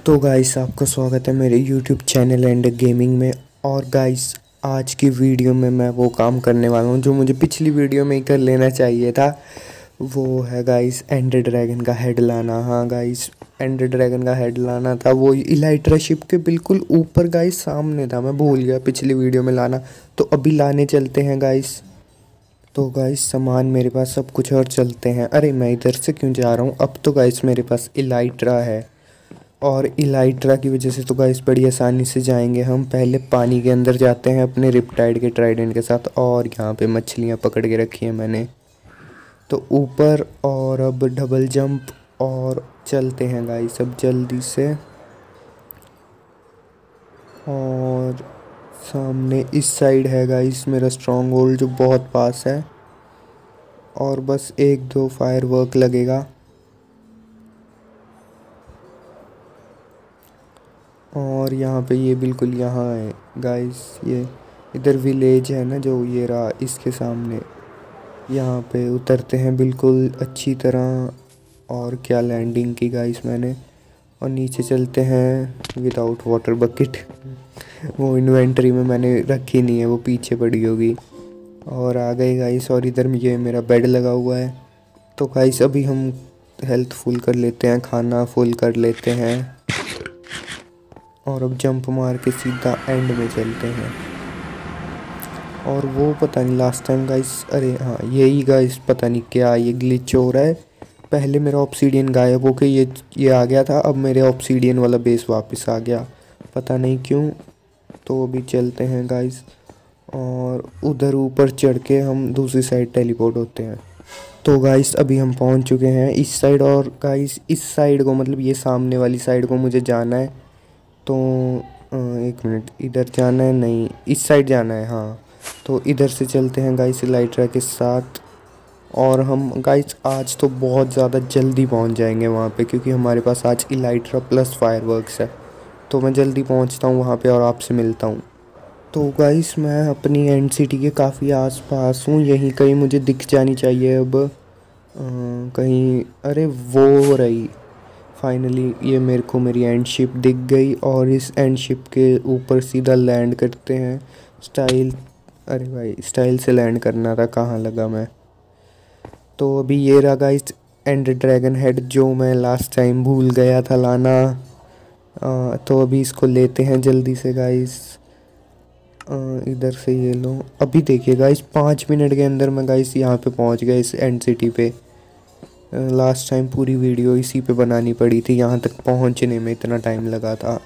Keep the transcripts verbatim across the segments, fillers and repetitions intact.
तो गाइस आपका स्वागत है मेरे यूट्यूब चैनल एंड गेमिंग में। और गाइस आज की वीडियो में मैं वो काम करने वाला हूँ जो मुझे पिछली वीडियो में ही कर लेना चाहिए था। वो है गाइस एंडर ड्रैगन का हेड लाना। हाँ गाइस, एंडर ड्रैगन का हेड लाना था। वो इलाइट्रा शिप के बिल्कुल ऊपर गाइस सामने था, मैं भूल गया पिछली वीडियो में लाना। तो अभी लाने चलते हैं गाइस। तो गाइस सामान मेरे पास सब कुछ और चलते हैं। अरे मैं इधर से क्यों जा रहा हूँ। अब तो गाइस मेरे पास इलाइट्रा है और इलाइट्रा की वजह से तो गाइस बड़ी आसानी से जाएंगे हम। पहले पानी के अंदर जाते हैं अपने रिपटाइड के ट्राइडेंट के साथ। और यहाँ पे मछलियाँ पकड़ के रखी हैं मैंने तो ऊपर। और अब डबल जंप और चलते हैं गाइस अब जल्दी से। और सामने इस साइड है गाइस मेरा स्ट्रॉन्ग होल्ड जो बहुत पास है। और बस एक दो फायर वर्क लगेगा। और यहाँ पे ये बिल्कुल यहाँ है गाइस, ये इधर विलेज है ना जो ये रहा इसके सामने। यहाँ पे उतरते हैं बिल्कुल अच्छी तरह। और क्या लैंडिंग की गाइस मैंने। और नीचे चलते हैं विदाउट वाटर बकेट वो इन्वेंटरी में मैंने रखी नहीं है, वो पीछे पड़ी होगी। और आ गए गाइस। और इधर ये मेरा बेड लगा हुआ है। तो गाइस अभी हम हेल्थ फुल कर लेते हैं, खाना फुल कर लेते हैं। और अब जंप मार के सीधा एंड में चलते हैं। और वो पता नहीं लास्ट टाइम गाइस, अरे हाँ यही गाइस, पता नहीं क्या ये ग्लिच हो रहा है। पहले मेरा ऑब्सीडियन गायब होके ये ये आ गया था, अब मेरे ऑब्सीडियन वाला बेस वापस आ गया, पता नहीं क्यों। तो अभी चलते हैं गाइस और उधर ऊपर चढ़ के हम दूसरी साइड टेलीपोर्ट होते हैं। तो गाइस अभी हम पहुंच चुके हैं इस साइड। और गाइस इस साइड को मतलब ये सामने वाली साइड को मुझे जाना है। तो एक मिनट, इधर जाना है नहीं इस साइड जाना है। हाँ तो इधर से चलते हैं गाइस इलाइट्रा के साथ। और हम गाइस आज तो बहुत ज़्यादा जल्दी पहुंच जाएंगे वहाँ पे, क्योंकि हमारे पास आज इलाइट्रा प्लस फायरवर्क्स है। तो मैं जल्दी पहुँचता हूँ वहाँ पे और आपसे मिलता हूँ। तो गाइस मैं अपनी एंड सिटी के काफ़ी आस पास हूँ, यहीं कहीं मुझे दिख जानी चाहिए अब। आ, कहीं, अरे वो रही फाइनली, ये मेरे को मेरी एंड शिप दिख गई। और इस एंड शिप के ऊपर सीधा लैंड करते हैं स्टाइल। अरे भाई स्टाइल से लैंड करना था, कहाँ लगा मैं। तो अभी ये रहा गाइस एंड ड्रैगन हेड जो मैं लास्ट टाइम भूल गया था लाना। आ, तो अभी इसको लेते हैं जल्दी से गाइस। इधर से ये लो। अभी देखिए गाइस पाँच मिनट के अंदर मैं गाइस यहाँ पे पहुँच गया इस एंड सिटी पे। लास्ट टाइम पूरी वीडियो इसी पे बनानी पड़ी थी, यहाँ तक पहुँचने में इतना टाइम लगा था।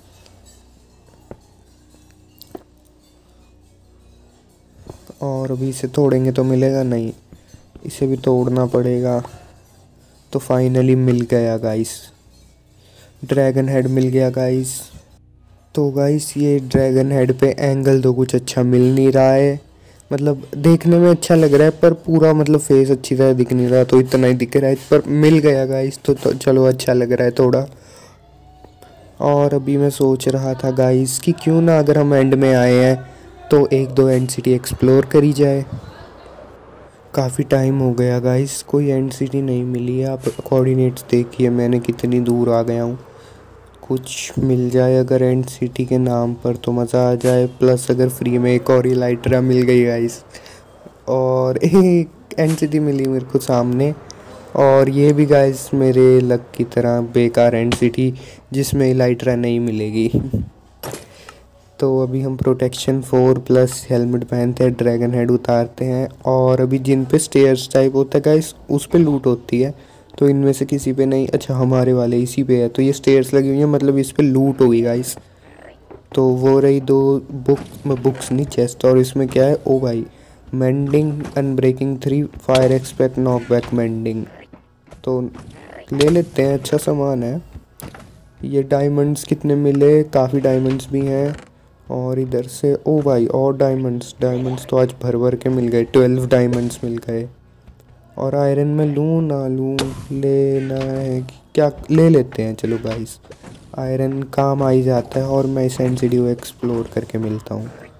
और अभी इसे तोड़ेंगे तो मिलेगा नहीं, इसे भी तोड़ना पड़ेगा। तो फाइनली मिल गया गाइस, ड्रैगन हेड मिल गया गाइस। तो गाइस ये ड्रैगन हेड पे एंगल तो कुछ अच्छा मिल नहीं रहा है, मतलब देखने में अच्छा लग रहा है पर पूरा मतलब फेस अच्छी तरह दिख नहीं रहा, तो इतना ही दिख रहा है। पर मिल गया गाइस तो, तो चलो अच्छा लग रहा है थोड़ा। और अभी मैं सोच रहा था गाइस कि क्यों ना अगर हम एंड में आए हैं तो एक दो एंड सिटी एक्सप्लोर करी जाए। काफ़ी टाइम हो गया गाइस, कोई एंड सिटी नहीं मिली है। आप कोऑर्डिनेट्स देखिए मैंने कितनी दूर आ गया हूँ। कुछ मिल जाए अगर एंड सिटी के नाम पर तो मज़ा आ जाए। प्लस अगर फ्री में एक और इलाइट्रा मिल गई गाइस, और एक एंड सिटी मिली मेरे को सामने। और ये भी गाइस मेरे लक की तरह बेकार एंड सिटी जिसमें इलाइट्रा नहीं मिलेगी तो अभी हम प्रोटेक्शन फोर प्लस हेलमेट पहनते हैं, ड्रैगन हेड उतारते हैं। और अभी जिन पे स्टेयर्स टाइप होता है गाइस उस पे लूट होती है, तो इनमें से किसी पे नहीं। अच्छा हमारे वाले इसी पे है, तो ये स्टेयर्स लगी हुई है मतलब इस पे लूट होगी गाइस। तो वो रही दो बुक बुक्स नहीं चेस्ट। और इसमें क्या है, ओ भाई mending unbreaking three fire aspect knockback mending, तो ले लेते हैं, अच्छा सामान है। ये डायमंड्स कितने मिले, काफ़ी डायमंड्स भी हैं। और इधर से ओ भाई और डायमंड्स डायमंड्स तो आज भर भर के मिल गए, ट्वेल्व डायमंड्स मिल गए। और आयरन में लूँ ना लूँ, लेना है क्या, ले लेते हैं चलो गाइस, आयरन काम आ ही जाता है। और मैं इस एंड सिटी को एक्सप्लोर करके मिलता हूँ।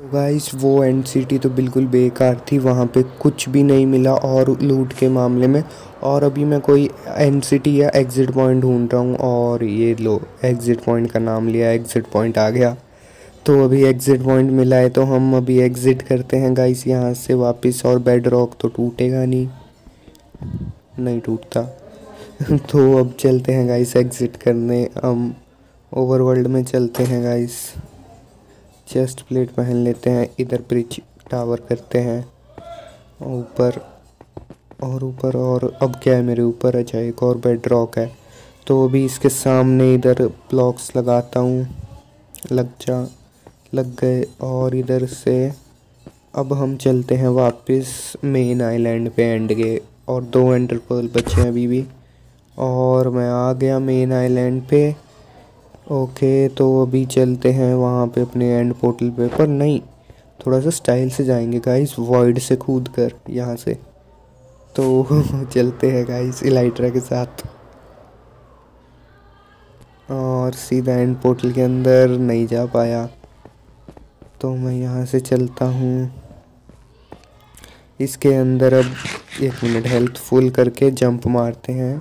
गाइस वो एंड सिटी तो बिल्कुल बेकार थी, वहाँ पे कुछ भी नहीं मिला और लूट के मामले में। और अभी मैं कोई एंड सिटी या एग्ज़िट पॉइंट ढूंढ रहा हूँ और ये लो एग्ज़िट पॉइंट का नाम लिया, एग्ज़िट पॉइंट आ गया। तो अभी एग्ज़िट पॉइंट मिला है तो हम अभी एग्ज़िट करते हैं गाइस यहाँ से वापस। और बेड रॉक तो टूटेगा नहीं, नहीं टूटता। तो अब चलते हैं गाइस एग्ज़िट करने, हम ओवरवर्ल्ड में चलते हैं गाइस। चेस्ट प्लेट पहन लेते हैं, इधर ब्रिज टावर करते हैं ऊपर और ऊपर। और अब क्या है मेरे ऊपर? अच्छा एक और बेड रॉक है, तो अभी इसके सामने इधर ब्लॉक्स लगाता हूँ। लग जा, लग गए। और इधर से अब हम चलते हैं वापस मेन आइलैंड पे एंड के। और दो एंडर पर्ल बचे हैं अभी भी। और मैं आ गया मेन आइलैंड पे। ओके तो अभी चलते हैं वहाँ पे अपने एंड पोर्टल पे, पर नहीं थोड़ा सा स्टाइल से जाएंगे गाइस, वॉइड से कूद कर यहाँ से। तो चलते हैं गाइस इलाइट्रा के साथ और सीधा एंड पोर्टल के अंदर नहीं जा पाया, तो मैं यहाँ से चलता हूँ इसके अंदर। अब एक मिनट हेल्थ फुल करके जंप मारते हैं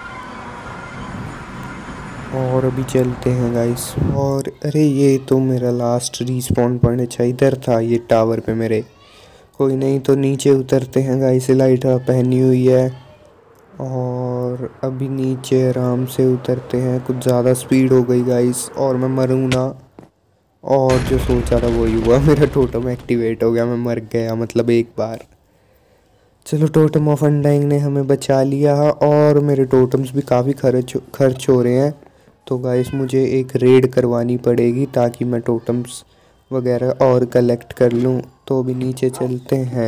और अभी चलते हैं गाइस। और अरे ये तो मेरा लास्ट रिस्पॉन पॉइंट, अच्छा इधर था ये टावर पे मेरे। कोई नहीं, तो नीचे उतरते हैं गाइस, लाइटर पहनी हुई है और अभी नीचे आराम से उतरते हैं। कुछ ज़्यादा स्पीड हो गई गाइस और मैं मरूँ ना। और जो सोचा था वही हुआ, मेरा टोटम एक्टिवेट हो गया, मैं मर गया मतलब एक बार। चलो टोटम ऑफ अनडाइंग ने हमें बचा लिया और मेरे टोटम्स भी काफ़ी खर्च खर्च हो रहे हैं। तो गाइस मुझे एक रेड करवानी पड़ेगी ताकि मैं टोटम्स वगैरह और कलेक्ट कर लूँ। तो अभी नीचे चलते हैं।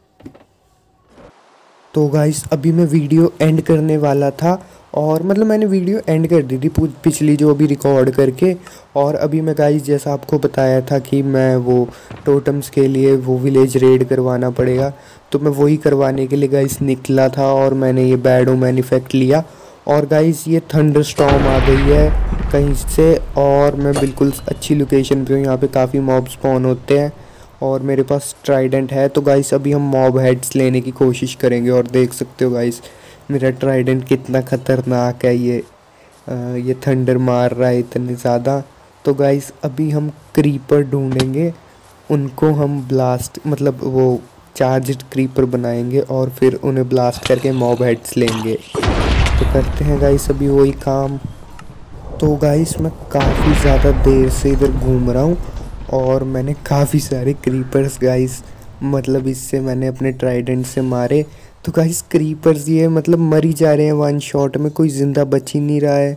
तो गाइस अभी मैं वीडियो एंड करने वाला था और मतलब मैंने वीडियो एंड कर दी थी पिछली जो अभी रिकॉर्ड करके। और अभी मैं गाइस जैसा आपको बताया था कि मैं वो टोटम्स के लिए वो विलेज रेड करवाना पड़ेगा, तो मैं वही करवाने के लिए गाइस निकला था और मैंने ये बैड ओमेन इफेक्ट लिया। और गाइस ये थंडर स्टॉर्म आ गई है कहीं से और मैं बिल्कुल अच्छी लोकेशन पे हूँ, यहाँ पे काफ़ी मॉब स्पॉन होते हैं और मेरे पास ट्राइडेंट है। तो गाइस अभी हम मॉब हेड्स लेने की कोशिश करेंगे और देख सकते हो गाइस मेरा ट्राइडेंट कितना ख़तरनाक है। ये आ, ये थंडर मार रहा है इतने ज़्यादा। तो गाइस अभी हम क्रीपर ढूंढेंगे, उनको हम ब्लास्ट मतलब वो चार्ज्ड क्रीपर बनाएंगे और फिर उन्हें ब्लास्ट करके मॉब हेड्स लेंगे। तो करते हैं गाइस अभी वही काम। तो गाइस मैं काफ़ी ज़्यादा देर से इधर घूम रहा हूँ और मैंने काफ़ी सारे क्रीपर्स गाइस मतलब इससे मैंने अपने ट्राइडेंट से मारे। तो गाइस क्रीपर्स ये मतलब मर ही जा रहे हैं वन शॉट में, कोई ज़िंदा बच ही नहीं रहा है।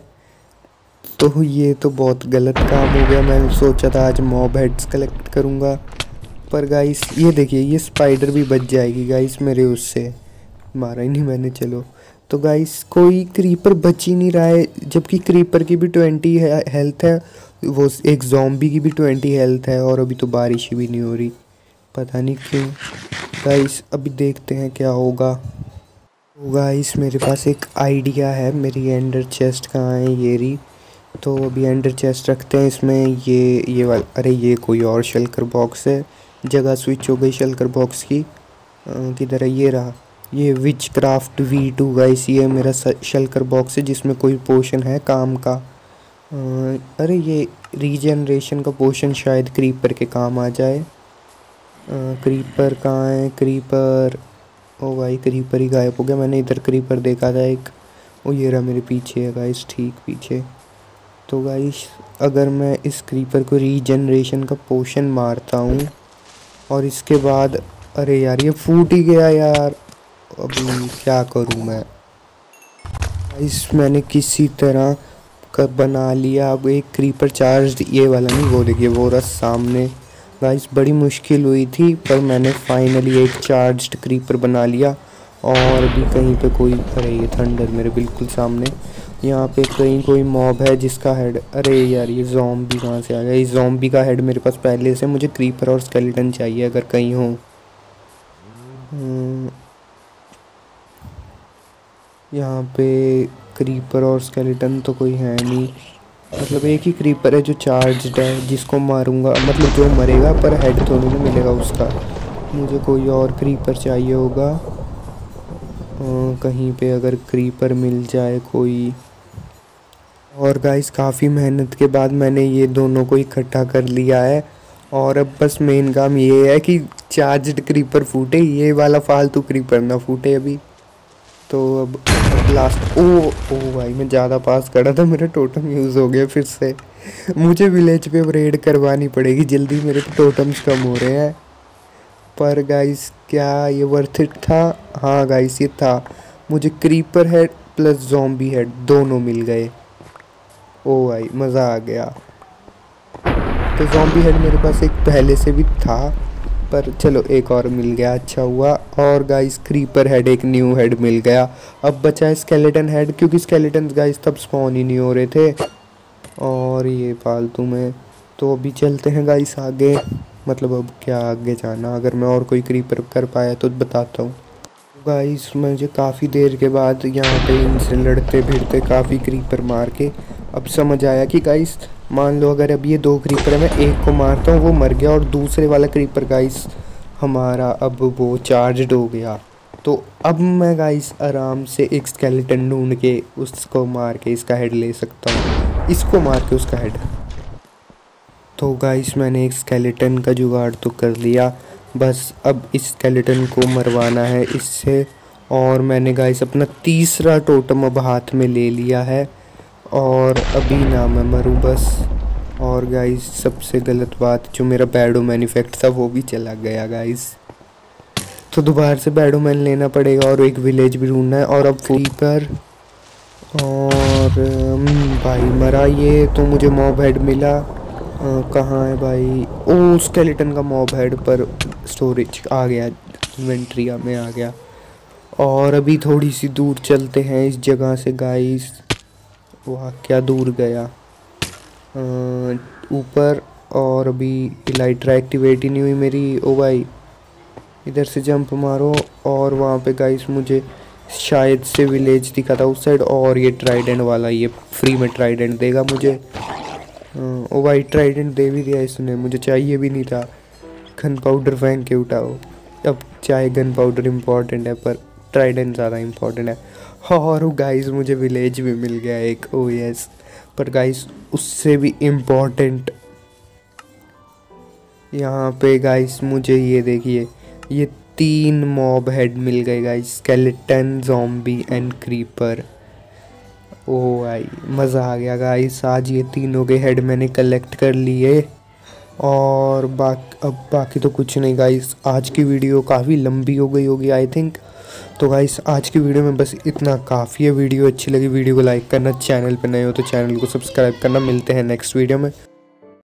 तो ये तो बहुत गलत काम हो गया। मैंने सोचा था आज मॉब हेड्स कलेक्ट करूँगा, पर गाइस ये देखिए ये स्पाइडर भी बच जाएगी गाइस मेरे उससे, मारा ही नहीं मैंने। चलो तो गाइस कोई क्रीपर बच ही नहीं रहा है, जबकि क्रीपर की भी ट्वेंटी हेल्थ है, वो एक ज़ॉम्बी की भी ट्वेंटी हेल्थ है और अभी तो बारिश भी नहीं हो रही, पता नहीं क्यों। गाइस अभी देखते हैं क्या होगा। तो गाइस मेरे पास एक आइडिया है, मेरी एंडर चेस्ट कहाँ है? ये रही। तो अभी एंडर चेस्ट रखते हैं इसमें, ये ये वाला। अरे ये कोई और शल्कर बॉक्स है, जगह स्विच हो गई शल्कर बॉक्स की। किधर है? ये रहा, ये witchcraft V two guys, ये मेरा शल्कर बॉक्स है जिसमें कोई पोशन है काम का। आ, अरे ये रीजनरेशन का पोशन शायद क्रीपर के काम आ जाए। आ, क्रीपर कहाँ है? क्रीपर, ओ भाई क्रीपर ही गायब हो गया। मैंने इधर क्रीपर देखा था एक, ओ ये रहा मेरे पीछे है गाइस, ठीक पीछे। तो गाइस अगर मैं इस क्रीपर को रीजनरेशन का पोशन मारता हूँ और इसके बाद, अरे यार ये फूट ही गया यार, अभी क्या करूँ मैं? गाइस मैंने किसी तरह का बना लिया अब एक क्रीपर चार्ज, ये वाला नहीं, वो देखिए वो रहा सामने। गाइस बड़ी मुश्किल हुई थी पर मैंने फाइनली एक चार्ज्ड क्रीपर बना लिया। और भी कहीं पे कोई, अरे ये थंडर मेरे बिल्कुल सामने, यहाँ पे कहीं कोई मॉब है जिसका हेड, अरे यार ये ज़ॉम्बी कहाँ से आ गया? इस ज़ॉम्बी का हेड मेरे पास पहले से, मुझे क्रीपर और स्केलेटन चाहिए अगर कहीं हो। यहाँ पे क्रीपर और स्केलेटन तो कोई है नहीं। मतलब एक ही क्रीपर है जो चार्ज्ड है, जिसको मारूंगा मतलब जो मरेगा, पर हेड थोड़ी ना मिलेगा उसका। मुझे कोई और क्रीपर चाहिए होगा अ, कहीं पे अगर क्रीपर मिल जाए कोई। और गाइस काफ़ी मेहनत के बाद मैंने ये दोनों को इकट्ठा कर लिया है। और अब बस मेन काम ये है कि चार्ज्ड क्रीपर फूटे, ये वाला फालतू क्रीपर ना फूटे अभी। तो अब लास्ट ओ ओ भाई मैं ज़्यादा पास करा था, मेरा टोटम यूज़ हो गया फिर से। मुझे विलेज पे रेड करवानी पड़ेगी जल्दी, मेरे टोटम्स कम हो रहे हैं। पर गाइस क्या ये वर्थ इट था? हाँ गाइस ये था। मुझे creeper head plus zombie head दोनों मिल गए। ओ भाई मज़ा आ गया। तो ज़ॉम्बी हेड मेरे पास एक पहले से भी था, पर चलो एक और मिल गया, अच्छा हुआ। और गाइस क्रीपर हेड एक न्यू हेड मिल गया। अब बचा है स्केलेटन हेड, क्योंकि स्केलेटन गाइस तब स्पॉन ही नहीं हो रहे थे और ये फालतू में। तो अभी चलते हैं गाइस आगे, मतलब अब क्या आगे जाना, अगर मैं और कोई क्रीपर कर पाया तो बताता हूँ। गाइस मुझे काफ़ी देर के बाद यहाँ पे इनसे लड़ते भिड़ते काफ़ी क्रीपर मार के अब समझ आया कि गाइस मान लो अगर अब ये दो क्रीपर है, मैं एक को मारता हूँ वो मर गया और दूसरे वाला क्रीपर गाइस हमारा अब वो चार्जड हो गया। तो अब मैं गाइस आराम से एक स्केलेटन ढूंढ के उसको मार के इसका हेड ले सकता हूँ, इसको मार के उसका हेड। तो गाइस मैंने एक स्केलेटन का जुगाड़ तो कर लिया, बस अब इस स्केलेटन को मरवाना है इससे। और मैंने गाइस अपना तीसरा टोटम अब हाथ में ले लिया है और अभी ना मैं मरूं बस। और गाइस सबसे गलत बात, जो मेरा बैडोमैन इफेक्ट था वो भी चला गया गाइस। तो दोबारा से बैडोमैन लेना पड़ेगा और एक विलेज भी ढूंढना है। और अब क्रीपर और भाई मरा ये, तो मुझे मॉब हेड मिला। कहाँ है भाई? ओ स्केलेटन का मॉब हेड पर स्टोरेज आ गया, इन्वेंट्री में आ गया। और अभी थोड़ी सी दूर चलते हैं इस जगह से गाइस। वाह क्या दूर गया ऊपर। और अभी इलाइट्रा एक्टिवेट ही नहीं हुई मेरी। ओ भाई इधर से जंप मारो और वहाँ पे गाइस मुझे शायद से विलेज दिखा था उस साइड, और ये ट्राइडेंट वाला ये फ्री में ट्राइडेंट देगा मुझे। ओ भाई ट्राइडेंट दे भी दिया इसने, मुझे चाहिए भी नहीं था। गन पाउडर फेंक के उठाओ। अब चाहे गन पाउडर इम्पॉर्टेंट है पर ट्राइडेंट ज़्यादा इम्पॉर्टेंट है। और गाइस मुझे विलेज भी मिल गया एक, ओ यस। पर गाइस उससे भी इम्पॉर्टेंट यहाँ पे गाइस मुझे ये देखिए, ये तीन मॉब हेड मिल गए guys, skeleton zombie and creeper. ओ भाई मज़ा आ गया गाइस, आज ये तीनों के हेड मैंने कलेक्ट कर लिए। और बाक अब बाकी तो कुछ नहीं गाइस, आज की वीडियो काफ़ी लंबी हो गई होगी आई थिंक। तो गाइस आज की वीडियो में बस इतना काफ़ी है। वीडियो अच्छी लगी वीडियो को लाइक करना, चैनल पे नए हो तो चैनल को सब्सक्राइब करना। मिलते हैं नेक्स्ट वीडियो में।